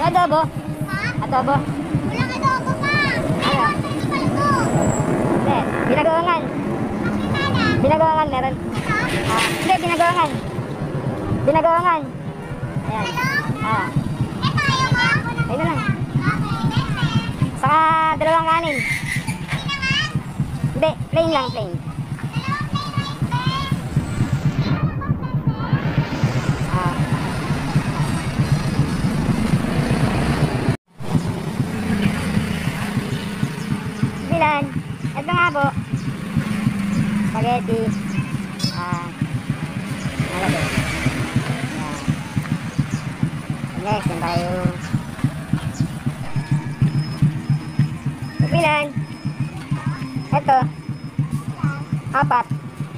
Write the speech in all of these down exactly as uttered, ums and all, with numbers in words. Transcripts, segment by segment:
adobo? Ha? Adobo? Walang adobo pa. Ano? Ayun, hindi ko. Hindi. Binagoongan. Pakilala. Binagoongan meron. Ito? Ah, hindi, binagoongan. Binagoongan. Ayan. Hello? Ah, Ito, ayaw mo? ayun na lang. Okay, next. Saka dalawang kanin. Pinangan? Hindi, plain lang, plain. Dalawang plain rice, Ben. Ah. Bilan. Ito nga po. Spaghetti. Ah. Ano ba? Ah. Next, yan tayo. Bilan. Ito. Apat.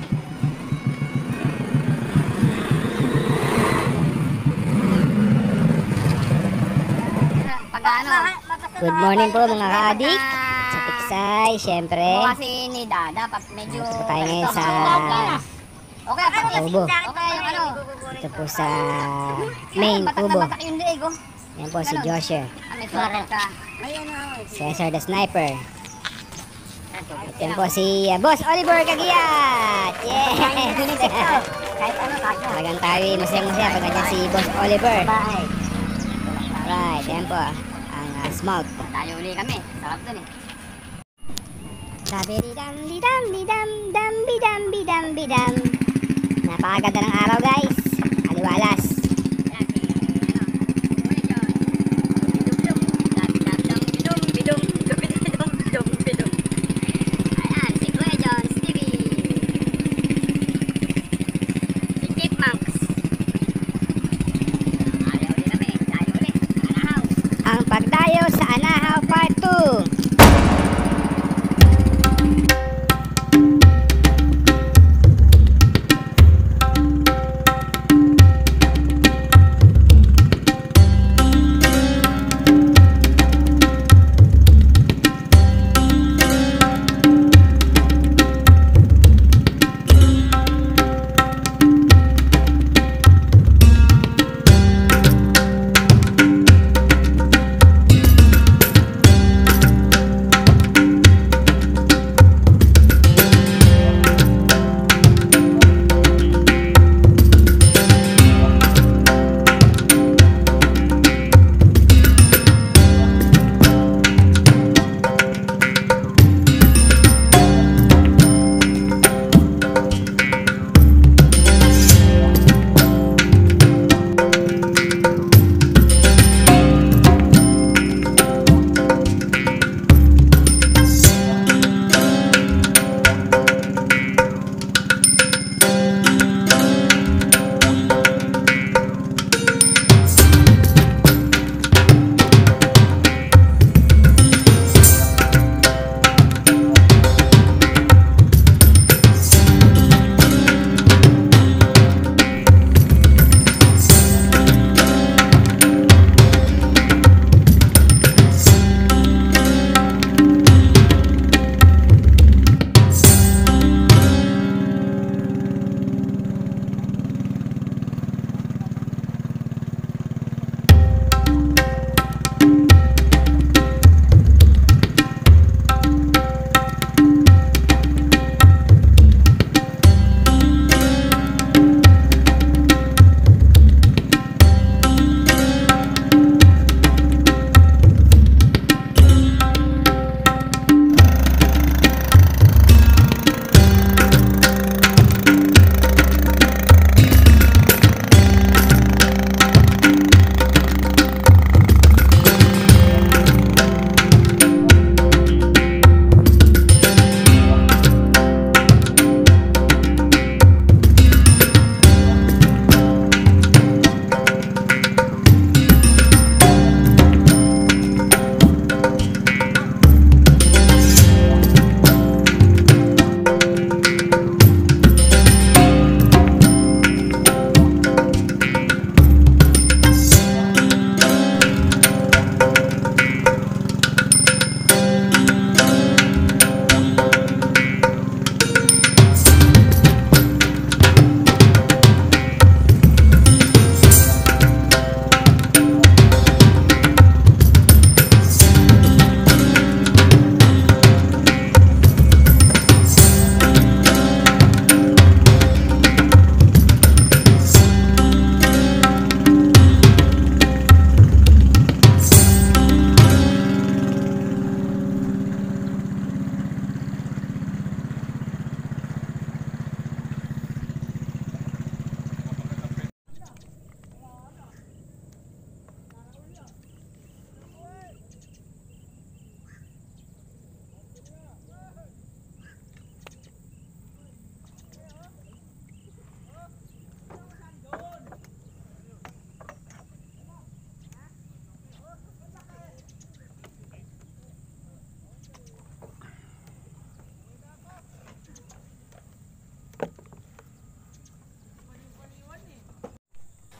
Pagano? Good morning po mga ka-adik. Sa Tiksay, syempre. Kasi ni Dada, pag medyo... Ito tayo ngayon sa Okay, pati Kubo. okay, yung ano? Ito po sa main Batak na kubo. batak yung leeg, oh. Yan po si Joshua. Ah, may suwaret ka. Ayun, oh. Cesar the Sniper. At yan po si uh, Boss Oliver Kagiyat. Yeah! Kahit ano, kasya. Talagang tayo masaya-masaya pag nandiyan si Boss Oliver. Bye. Alright, yan po. Ang uh, smoke. Tayo uli kami. Sarap dun eh. Dabidi-dam, didam, didam, dam, bidam, bidam, bidam. Napakaganda ng araw guys. Aliwalas. Ayan, si Kuya John, Stevie. Si Chipmunks. Tayo uli kami. Tayo uli. Anahaw. Ang pagdayo sa Anahaw Part two.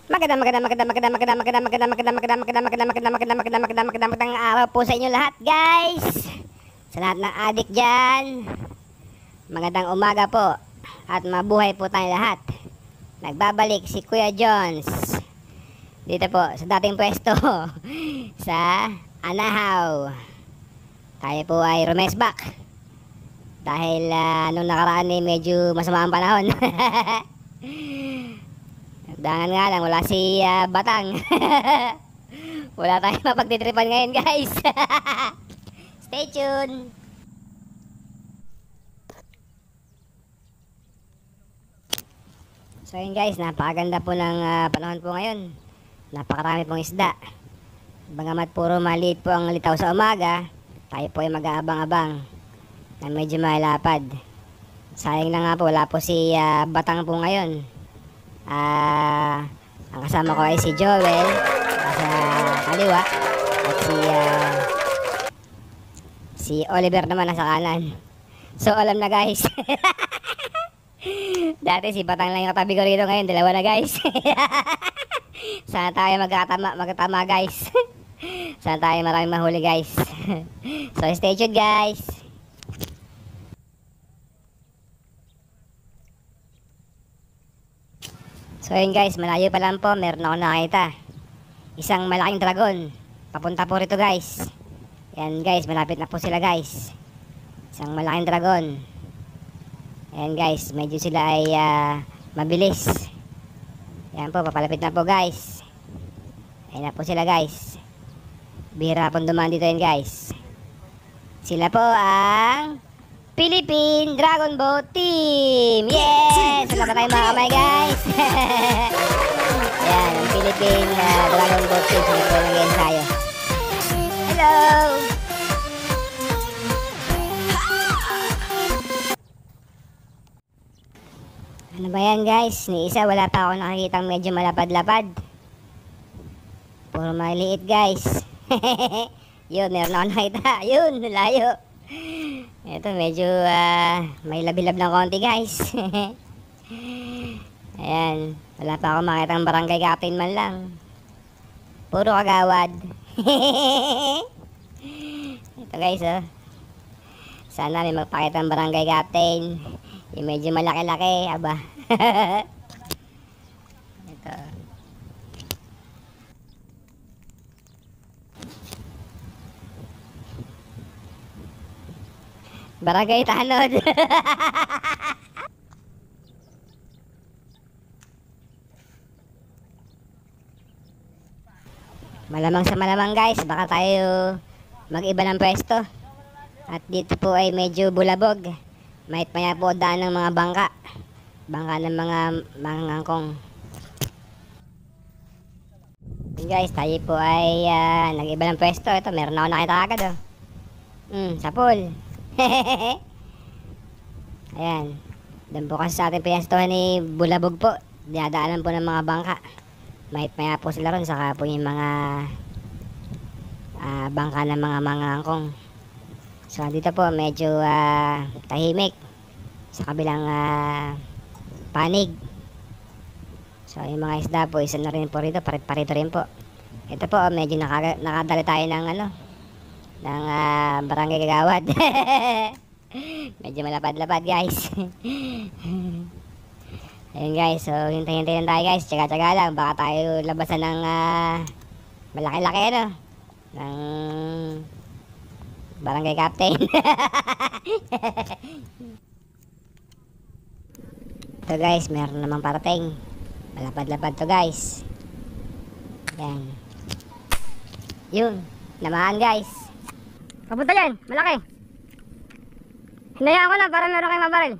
Magandang magandang magandang magandang magandang magandang magandang magandang magandang magandang magandang magandang magandang magandang magandang magandang magandang araw po sa inyo lahat, guys. Sa lahat ng adik dyan, magandang umaga po at mabuhay po tayong lahat. Nagbabalik si Kuya Jones dito po sa dating pwesto sa Anahaw. Tayo po ay rumesbak dahil uh, nung nakaraan eh medyo masama ang panahon. Dangan nga lang, wala si uh, Batang. Wala tayong mapagtitripan ngayon, guys. Stay tuned. So yun guys, napakaganda po ng uh, panahon po ngayon. Napakarami pong isda. Bagamat puro maliit po ang litaw sa umaga, tayo po ay mag-aabang-abang na medyo malapad. Sayang na nga po, wala po si uh, Batang po ngayon. Ah, uh, ang kasama ko ay si Joel sa kaliwa at si uh, si Oliver naman nasa kanan. So alam na guys. Dati si Batang lang yung katabi ko rito, ngayon dalawa na guys. Sana tayo magkatama, magkatama guys. Sana tayo maraming mahuli guys. So stay tuned guys. So yun guys, malayo pa lang po, meron ako nakita isang malaking dragon. Papunta po rito guys. Yan guys, malapit na po sila guys. Isang malaking dragon. Yan guys, medyo sila ay uh, mabilis. Yan po, papalapit na po guys. Ayan na po sila guys. Bihira pong dumaan dito yan guys. Sila po ang Philippine Dragon Boat Team! Yes! Wala pa tayong mga kamay guys! Yan, ang Philippine uh, Dragon Boat Team. Sila po nag-ensayo. Hello! Ano ba yan guys? Ni isa wala pa ako nakikitang medyo malapad-lapad. Puro maliit guys. Yun, meron ako nakita. Yun, layo. Ito medyo uh, may labilab ng konti guys. Ayan, wala pa ako makita ng barangay captain man lang. Puro kagawad. Ito guys oh. Sana may magpakita ng barangay captain. Yung medyo malaki-laki, aba. Ito. Barangay Tanod. Malamang sa malamang guys, baka tayo mag-iba ng pwesto. At dito po ay medyo bulabog. Mahit maya po daan ng mga bangka. Bangka ng mga mangangkong. Guys, tayo po ay uh, nag-iba ng pwesto. Ito, meron ako nakita agad oh. Hmm, sa pool. Ayan. Doon po kasi sa ating pinastuhan ni Bulabog po. Dinadaanan po ng mga bangka. Mahit maya po sila ron. Saka po yung mga uh, bangka ng mga mangangkong. So dito po medyo uh, tahimik sa kabilang uh, panig. So yung mga isda po isa na rin po rito, parito rin po. Ito po medyo naka, nakadali tayo ng ano ng uh, barangay Kagawad. Medyo malapad-lapad guys. Ayun guys, so hintay-hintay lang tayo guys, tsaga-tsaga lang, baka tayo labasan ng uh, malaki-laki ano ng barangay captain. Ito guys, meron namang parating. Malapad-lapad to guys. Yan. Yun, namaan guys. Papunta yan, malaki. Hinayaan ko lang para meron kayong mabaril.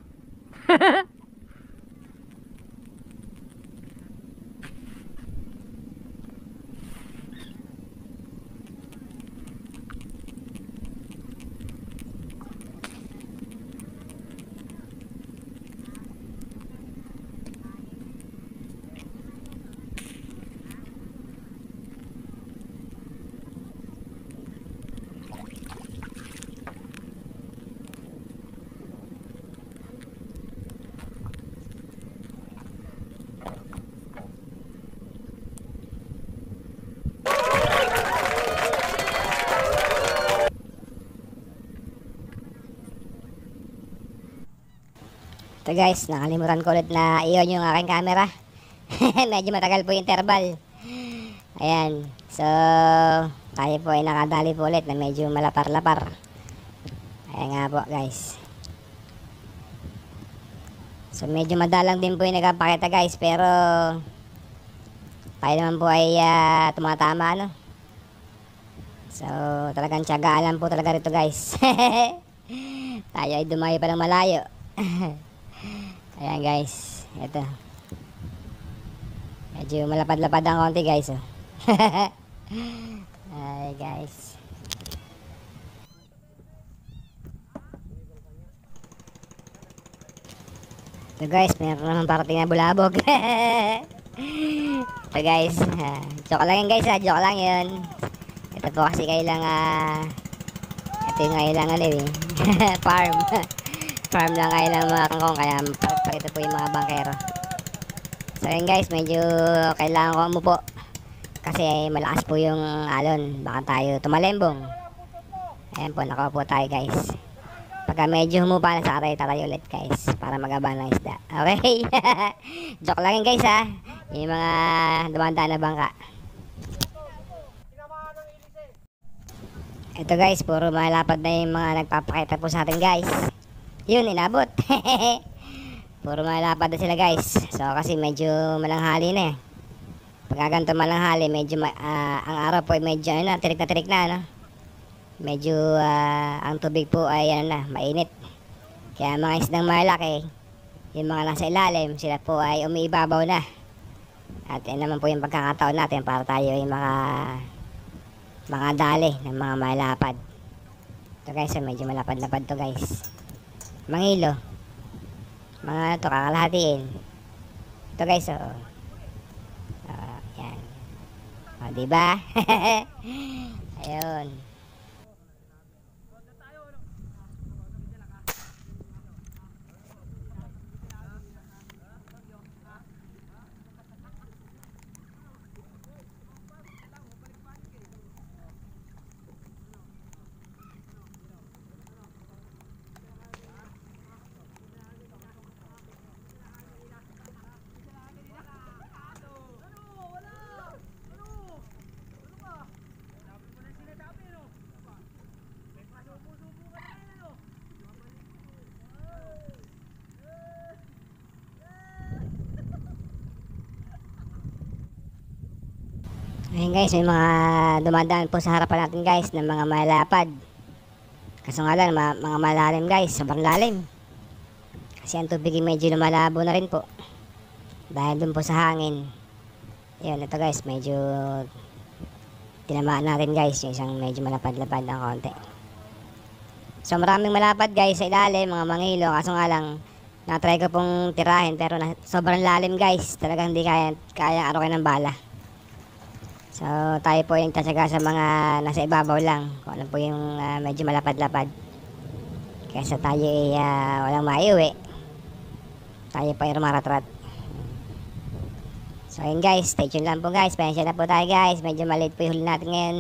Ito guys, nakalimutan ko ulit na i-on yung aking camera. Medyo matagal po yung interval. Ayan. So, tayo po ay nakadali po ulit na medyo malapar-lapar. Ayan nga po guys. So, medyo madalang din po yung nagpapakita guys. Pero, tayo naman po ay uh, tumatama ano. So, talagang tiyagaan lang po talaga rito guys. Tayo ay dumayo pa ng malayo. Ayan guys, ito. Medyo malapad-lapad ang konti guys oh. Ay guys. Ito guys, meron naman parating na bulabog. Ito guys, uh, joke lang yun guys ha, joke lang yun. Ito po kasi kailang uh, ito yung kailangan eh farm. Farm lang kailang mga kangkong, kaya parito po yung mga bangkero. So yun guys, medyo kailangan ko umupo kasi malakas po yung alon, baka tayo tumalembong. Ayan po, nakaupo tayo guys. Pagka medyo humupa na sa aray, tatayo ulit guys para magabang ng isda. Okay. Joke lang yun guys ha, yung mga dumandaan na bangka. Ito guys, puro malapad na yung mga nagpapakita po sa atin guys. Yun, inabot. Puro malapad na sila guys. So kasi medyo malanghali na eh. Pagka ganito malanghali, medyo ma uh, ang araw po ay medyo ano, tirik na tirik na ano. Medyo uh, ang tubig po ay ano na, mainit. Kaya mga isdang malaki, yung mga nasa ilalim, sila po ay umiibabaw na. At yan naman po yung pagkakataon natin para tayo ay maka mga dali ng mga malapad. Ito guys, medyo malapad-lapad to guys. Mangilo. Mga ano to, kakalahatiin. Ito guys, oh. Uh, yan. O, diba? Ayun. Ayun guys, may mga dumadaan po sa harapan natin guys ng mga malapad. Kaso nga lang, mga, mga malalim guys, sobrang lalim. Kasi ang tubig medyo lumalabo na rin po. Dahil dun po sa hangin. Ayun, ito guys, medyo tinamaan natin guys, yung isang medyo malapad-lapad ng konti. So maraming malapad guys sa ilalim, mga mangilo. Kaso nga lang, natry ko pong tirahin pero na, sobrang lalim guys. Talagang hindi kaya, kaya arokin ng bala. So tayo po yung tatsaga sa mga nasa ibabaw lang, kung ano po yung uh, medyo malapad-lapad. Kaysa tayo ay uh, walang maiuwi, tayo po ay rumaratrat. So yun guys, stay tuned lang po guys. Pensya na po tayo guys, medyo maliit po yung huli natin ngayon.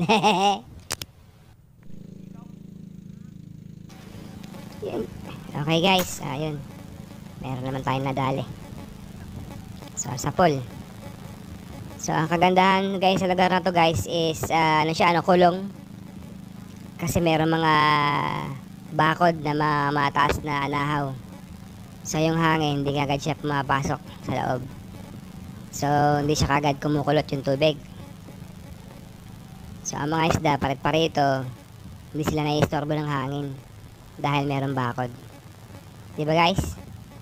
Yun. Okay guys, ayun, meron naman tayong nadali. So sa pool. So ang kagandahan guys sa lugar na to guys is uh, ano siya, ano, kulong. Kasi meron mga bakod na mga mataas na anahaw. So yung hangin hindi agad siya pumapasok sa loob. So hindi siya agad kumukulot yung tubig. So ang mga isda parit-parito, hindi sila naiistorbo ng hangin dahil meron bakod. Diba guys?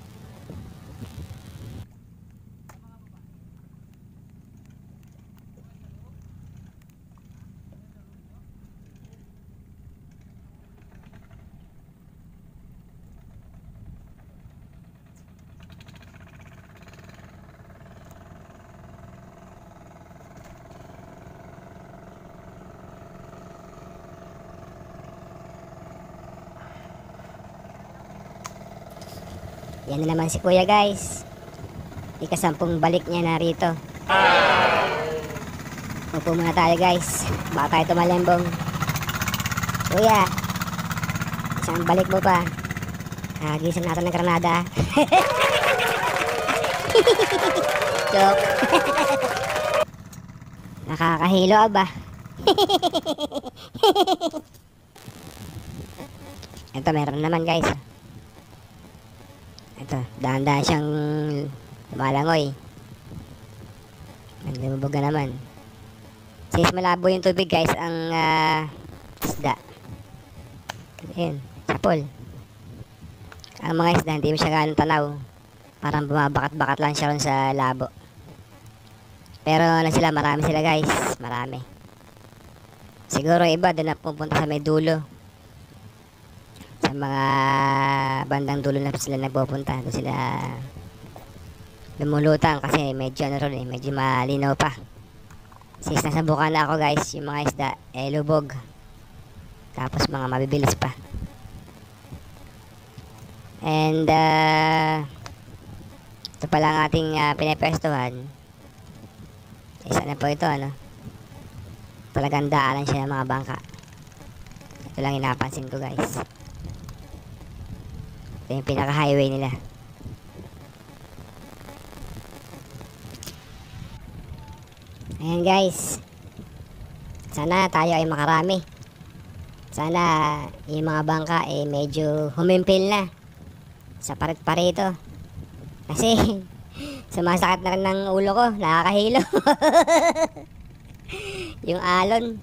Yan na naman si kuya guys. Ikasampung balik niya na rito. Upo muna tayo guys, baka tayo tumalembong. Kuya, isang balik mo pa. Kagising natin ng Granada. Joke. Nakakahilo ba? Ito meron naman guys. Ito, dahan-dahan siyang lumalangoy. Lumubog na naman. Since malabo yung tubig guys, ang uh, isda. Ayun, sapol. Ang mga isda, hindi mo siya ganun tanaw. Parang bumabakat-bakat lang siya ron sa labo. Pero ano sila, marami sila guys. Marami. Siguro iba, doon na pupunta sa may dulo. Sa mga bandang dulo na sila nagpupunta. Doon sila lumulutang kasi medyo ano ron eh, medyo malinaw pa. Since nasa buka na ako guys, yung mga isda, eh lubog. Tapos mga mabibilis pa. And uh, ito pala ang ating uh, pinapwestuhan. Isa na po ito, ano. Talagang daanan siya ng mga bangka. Ito lang inapansin ko guys. Ito yung pinaka highway nila. Ayan guys. Sana tayo ay makarami. Sana yung mga bangka eh medyo humimpil na sa parit-parito. Kasi sumasakit na rin ng ulo ko. Nakakahilo. Yung alon.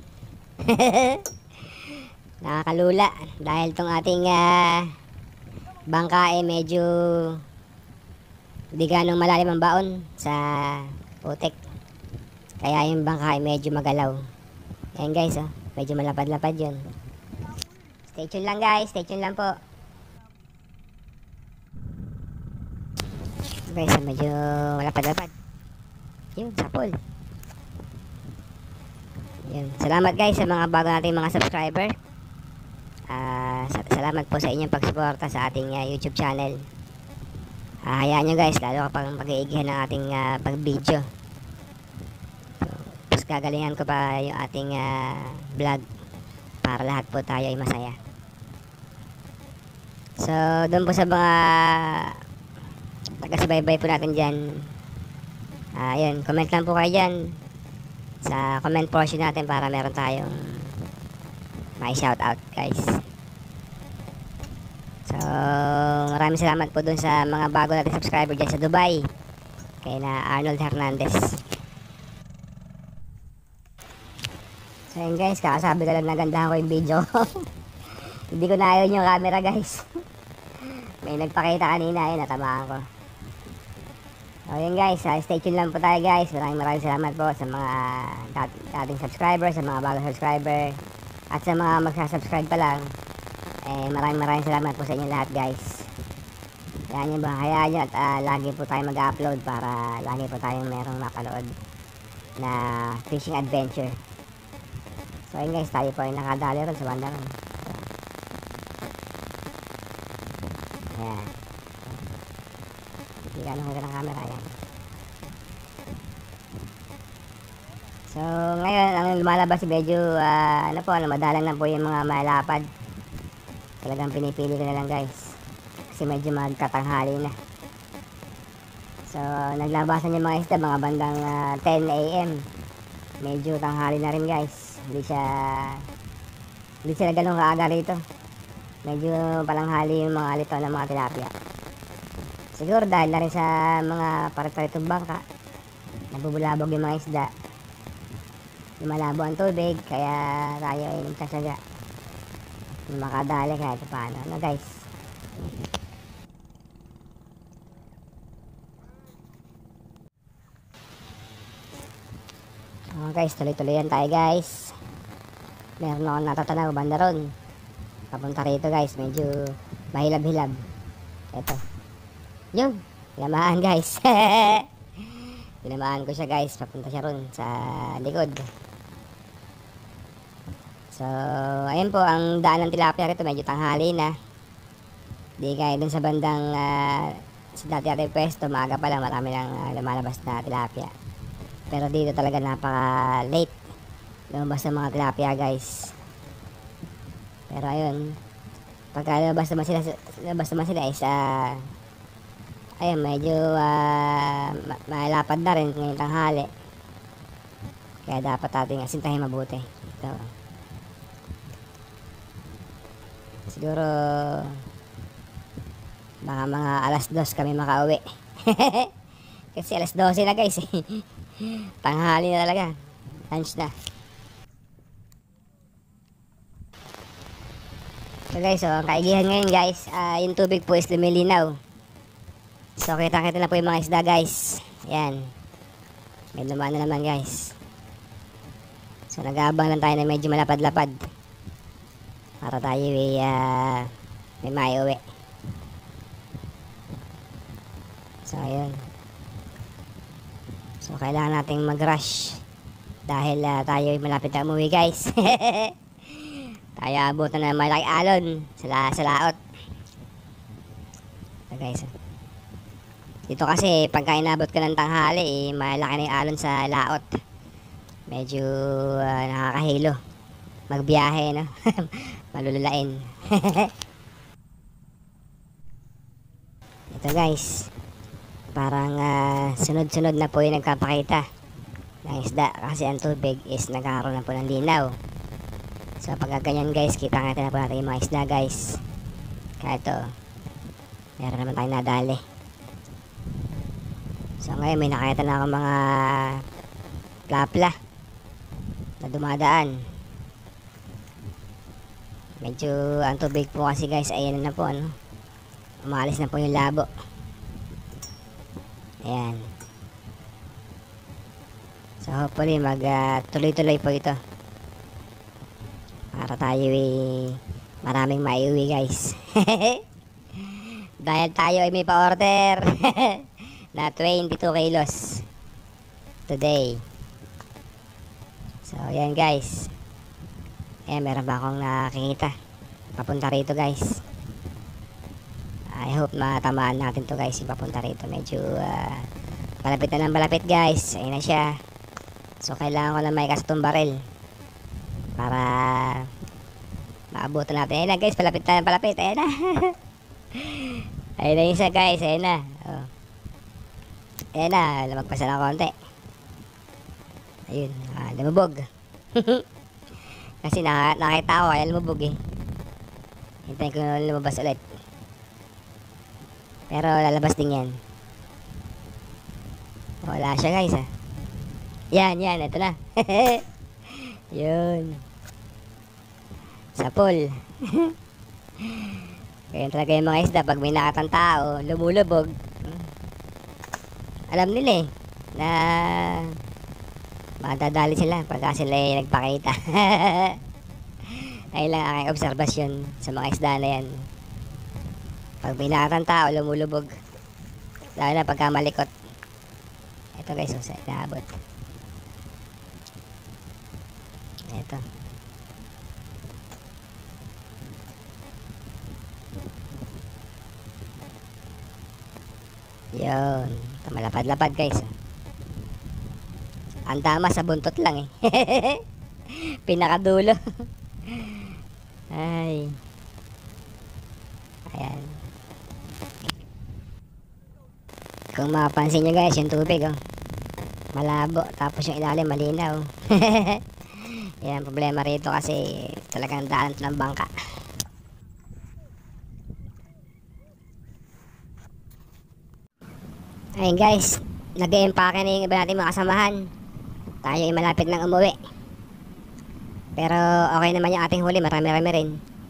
Nakakalula. Dahil tong ating uh, bangka eh medyo di ganong malalim ang baon sa putik. Kaya yung bangka ay medyo magalaw. Ayan guys, oh. Medyo malapad-lapad yun. Stay tuned lang guys. Stay tuned lang po. Guys, medyo malapad-lapad. Yun, sapol. Yun. Salamat guys sa mga bago nating mga subscriber. Uh, sa salamat po sa inyong pagsuporta sa ating uh, YouTube channel. Uh, hayaan nyo guys, lalo kapag mag-iigihan ng ating uh, pag-video. So, tapos gagalingan ko pa yung ating uh, vlog para lahat po tayo ay masaya. So, doon po sa mga taga-subaybay po natin dyan, uh, yun, comment lang po kayo dyan sa comment portion natin para meron tayong may shoutout guys. So maraming salamat po dun sa mga bago natin subscriber dyan sa Dubai, kay na Arnold Hernandez. So yun guys, kakasabi ka lang nagandahan ko yung video. Hindi ko na ayaw yung camera guys. May nagpakita kanina, yun, natamaan ko. So yun guys, uh, stay tuned lang po tayo guys. Maraming maraming salamat po sa mga dat- dating subscriber, sa mga bagong subscriber, at sa mga magsasubscribe pa lang. Eh maraming maraming salamat po sa inyo lahat guys. Hayaan nyo ba, hayaan nyo at uh, lagi po tayo mag-upload para lagi po tayong merong mapanood na fishing adventure. So yun guys, tayo po ay nakadali ron sa banda ron. So, ayan. Hindi ka nung ng camera, yan. So ngayon ang lumalabas medyo uh, ano po, ano, madalang na po yung mga malapad. Talagang pinipili ko na lang guys kasi medyo magkatanghali na. So naglabasan yung mga isda mga bandang uh, ten A M Medyo tanghali na rin guys. Hindi siya hindi sila ganun kaaga rito. Medyo palanghali yung mga alito ng mga tilapia. Siguro dahil na rin sa mga parit-paritong bangka, nabubulabog yung mga isda, malabo ang tubig, kaya tayo ay nagsasaga makadali kahit paano, ano guys. So guys, tuloy-tuloy yan tayo guys. Meron akong natatanaw banda ron papunta rito guys, medyo mahilab-hilab. Eto, yun, tinamaan guys. Tinamaan ko siya guys, papunta siya ron sa likod. So ayun po ang daan ng tilapia rito, medyo tanghali na. Di kaya dun sa bandang uh, sa dati ating pwesto, maaga pa lang, marami lang uh, lumalabas na tilapia. Pero dito talaga napaka late lumabas ng mga tilapia guys. Pero ayun, Pagka labas naman sila, labas naman sila is, ah, ayun, medyo, ah, ma- malapad na rin ngayong tanghali. Kaya dapat ating asintahin mabuti. Ito. Siguro, baka mga alas dos kami makauwi. Kasi alas dose na guys eh. Tanghali na talaga. Lunch na. So guys, so ang kaigihan ngayon guys, ah, yung tubig po is lumilinaw. So kita-kita na po yung mga isda guys. Yan. May lumaan na naman guys. So nag-aabang lang tayo na medyo malapad-lapad. Para tayo ay uh, may maiuwi. So ayun. So kailangan nating mag-rush. Dahil uh, tayo ay malapit na umuwi guys. Tayo abutan na malaki alon sa, sa laot. So guys, dito kasi pagka inabot ka ng tanghali eh, malaki na yung alon sa laot. Medyo uh, nakakahilo magbiyahe, no? Malululain. Ito guys, parang uh, sunod-sunod na po yung nagkapakita ng isda kasi ang tubig is nagkakaroon na po ng linaw. So pagka ganyan guys, kita natin na po natin yung mga isda guys. Kaya ito, meron naman tayong nadali. So ngayon may nakita na ako mga plapla na dumadaan. Medyo ang tubig po kasi guys, ayan na po, ano, umalis na po yung labo. Ayan. So hopefully mag uh, tuloy-tuloy po ito para tayo ay maraming maiuwi guys. Dahil tayo ay may pa-order na twenty-two kilos today. So ayan guys. Ayan, meron ba akong nakikita papunta rito guys. I hope matamaan natin to guys yung papunta rito. Medyo uh, malapit na ng malapit guys. Ayan na siya. So kailangan ko na may kasatong baril para maabutan natin. Ayan na guys, palapit na palapit. Ayan na. Ayan na yung isa guys. Ayan na. Oh. Ayan na, lumagpasan ng konti. Ayun, ah, lumubog. Kasi na, nakita ko kaya lumubog eh. Hintayin ko na lumabas ulit. Pero lalabas din yan. Wala siya guys ah. Yan, yan, ito na. Yun. Sa pool. Kaya talaga yung mga isda, pag may nakatang tao, lumulubog. Alam nila eh, na madadali sila pagka sila ay nagpakita. Ayun lang aking obserbasyon sa mga isda na yan. Pag may nakatang tao, lumulubog. Lalo na pagka malikot. Ito guys, oh, sa inaabot. Ito. Yun. Ito, malapad-lapad guys. Ang tama sa buntot lang eh. Pinakadulo. Ay. Ayan. Kung mapapansin nyo guys, yung tubig oh, malabo. Tapos yung ilalim malinaw. Yan ang problema rito kasi talagang daan ng bangka. Ayun guys, nag-e-empake na yung iba natin mga kasamahan. Tayo ay malapit ng umuwi. Pero okay naman yung ating huli, marami-rami rin.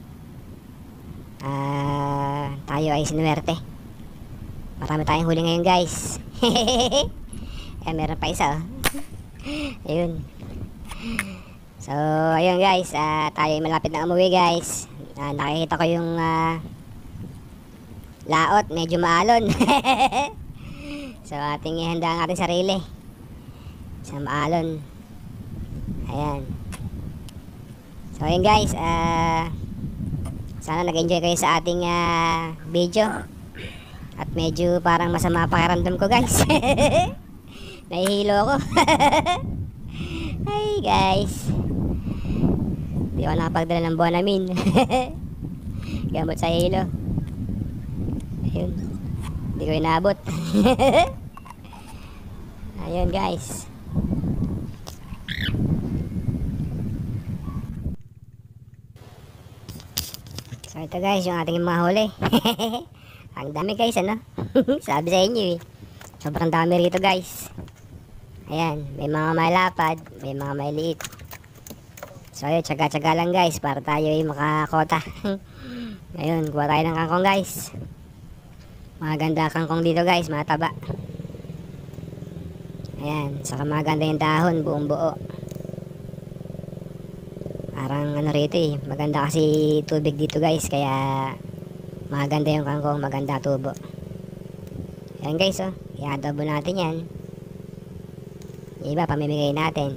Ah, tayo ay sinuwerte. Marami tayong huli ngayon guys. Eh, meron pa isa oh. Ayun. So, ayun guys, uh, tayo ay malapit na umuwi guys. Uh, nakikita ko yung uh, laot, medyo maalon. So, ating ihanda ang ating sarili sa maalon. Ayan. So, ayun guys, uh, sana nag-enjoy kayo sa ating uh, video. At medyo parang masama pakiramdam ko guys. Nahihilo ako. Hi guys. Di ako nakapagdala ng Bonamin. Gamot sa hilo. Ayun. Hindi ko inabot. Ayun guys. So ito guys, yung ating mga huli. Ang dami guys, ano? Sabi sa inyo eh. Sobrang dami rito guys. Ayan, may mga malapad, may mga maliit. So ayun, tsaga-tsaga lang guys para tayo ay makakota. Ngayon, kuha tayo ng kangkong guys. Mga ganda kangkong dito guys, mga taba. Ayan, saka maganda yung dahon, buong buo. Parang ano rito eh, maganda kasi tubig dito guys, kaya maganda yung kangkong, maganda tubo. Ayan guys, oh, i-adobo natin yan. Yung iba, pamimigay natin.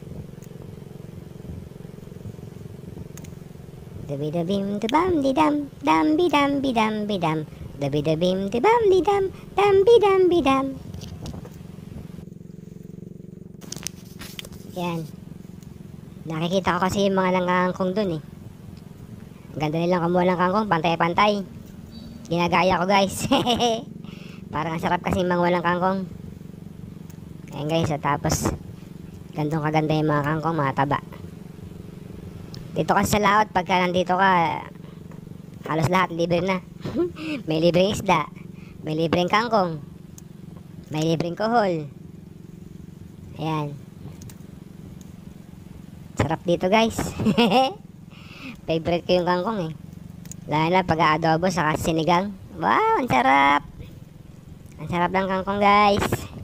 Dabidabim dabam didam, dam bidam bidam bidam. Dabidabim dabam didam, dam bidam bidam. Yan. Nakikita ko kasi yung mga nangangkong dun eh. Ang ganda nilang kumuha ng kangkong, pantay-pantay. Ginagaya ko guys. Parang ang sarap kasi manguha ng kangkong. Ayan guys, at tapos gandong kaganda yung mga kangkong, mga taba. Dito kasi sa laot, pagka nandito ka, halos lahat libre na. May libreng isda, may libreng kangkong, may libreng kohol. Ayan. Sarap dito guys. Favorite ko yung kangkong eh. Lalo na pag-aadobo sa sinigang. Wow, ang sarap. Ang sarap ng kangkong guys.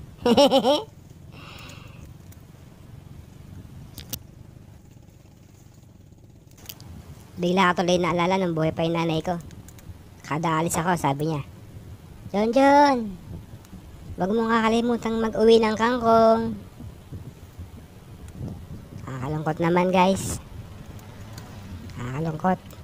Bigla ka tuloy naalala nung buhay pa yung nanay ko. Kada alis ako, sabi niya, John John, wag mo kakalimutang mag-uwi ng kangkong. Nakakalungkot naman guys. Nakakalungkot.